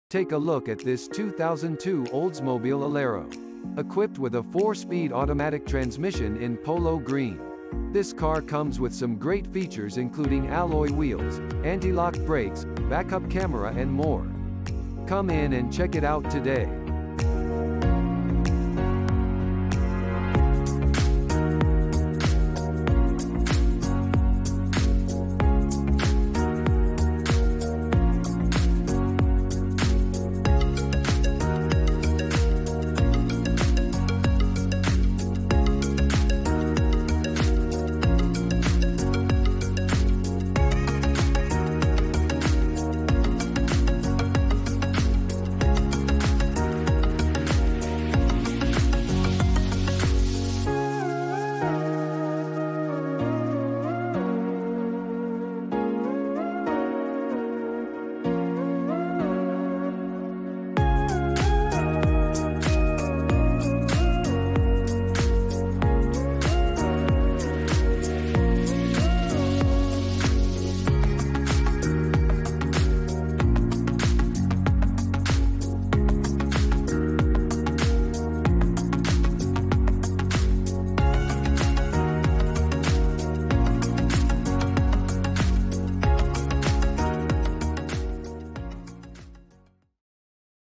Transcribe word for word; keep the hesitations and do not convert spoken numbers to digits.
Take a look at this two thousand two Oldsmobile Alero. Equipped with a four-speed automatic transmission in polo green. This car comes with some great features including alloy wheels, anti-lock brakes, backup camera and more. Come in and check it out today.